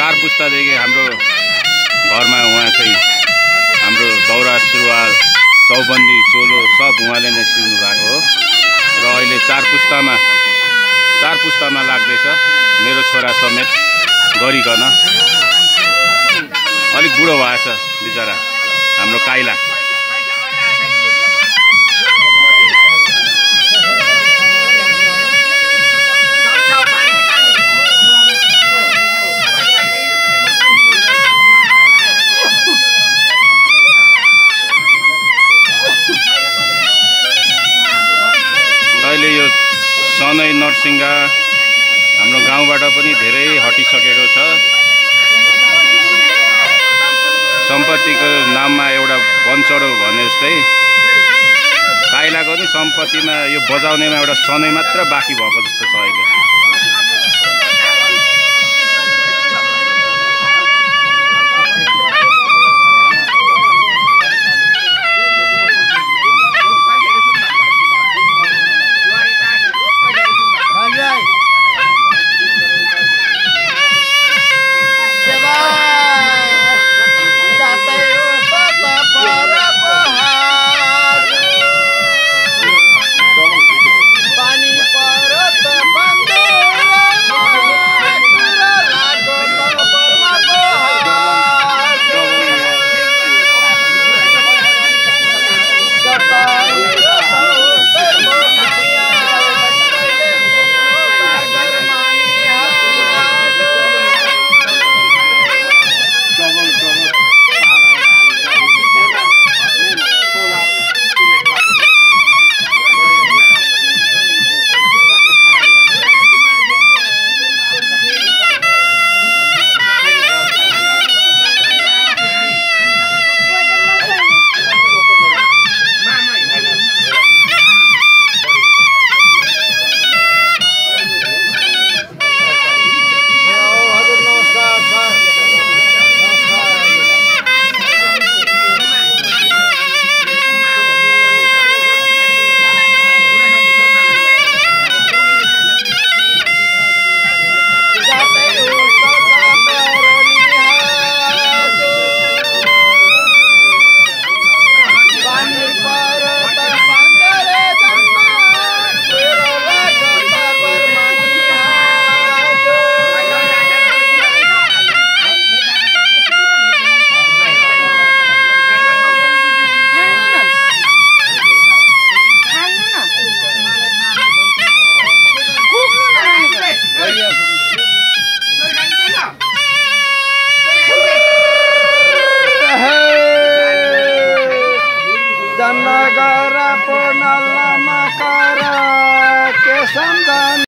4 पुस्तादेखि हाम्रो घरमा उहाँ चाहिँ हाम्रो दौरा सुरुवाल चौबन्दी चोलो सब उहाँले नै सिउनु भएको हो र अहिले 4 पुस्तामा लाग्दैछ मेरो छोरा समेत गरिकन। अलिक बुढो भएछ बिचरा हाम्रो काइला। अहिले यो सनै नरसिंगा हाम्रो गाउँबाट पनि धेरै हटिसकेको छ। सम्पत्तिको नाममा एउटा बनचढो भने जस्तै काइलाको नि सम्पत्तिमा यो बजाउनेमा एउटा सनै मात्र बाँकी भएको जस्तो छ अहिले। जनगरा पूर्णलमा कर के सम्झन